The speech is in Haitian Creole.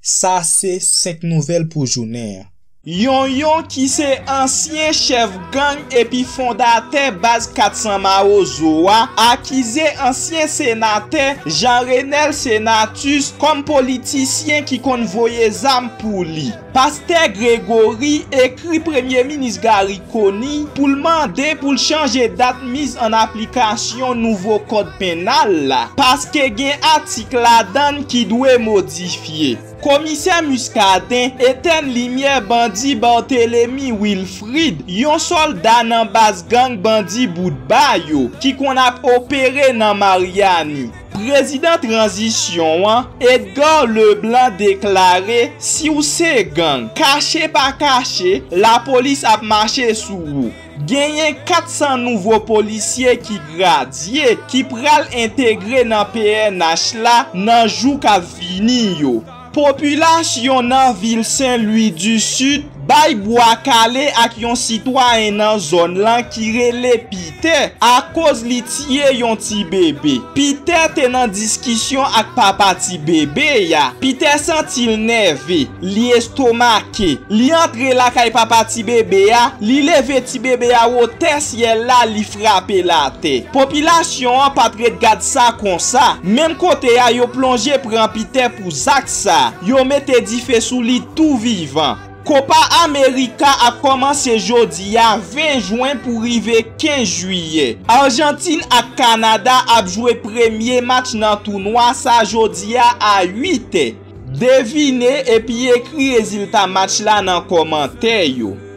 Ça c'est 5 nouvelles pour journée. Yon qui c'est ancien chef gang et puis fondateur base 400 Maozoa accusé ancien sénateur Jean-Renel Senatus comme politicien qui convoyait zam pour lui. Pasteur Grégory écrit Premier ministre Gary Coney pour le demander pour changer date mise en application nouveau code pénal là parce que gen article là-dedans qui doit modifier. Commissaire Muscadin Etienne Limière bandi Barthélemy Wilfrid, yon soldat nan base gang bandi Boudbayo qui qu'on a opéré nan Mariani. Président transition Edgar Leblanc déclaré si ou se gang caché pas caché la police a marché sous vous. Genyen 400 nouveaux policiers qui gradient qui pral intégrer nan PNH la nan jou ka vini yo. Population nan ville Saint-Louis du Sud bay bois calé ak yon citoyen nan zone lan ki rele Peter à cause li tiye yon ti bébé. Peter te nan discussion ak papa ti bébé ya. Peter sentil nervé, li estomake, li entre la kay papa ti bébé ya, li leve ti bébé ya au ciel la li frappe la tête. Population an patret gade sa kon sa, même côté ya yo plongé pran Peter pour zak sa, yo mette di fè sou li tout vivant. Copa America a commencé jodi à 20 juin pour arriver 15 juillet. Argentine et Canada a joué premier match dans le tournoi ça jodi à 8. Devinez et puis écrit résultat match là dans commentaire yo.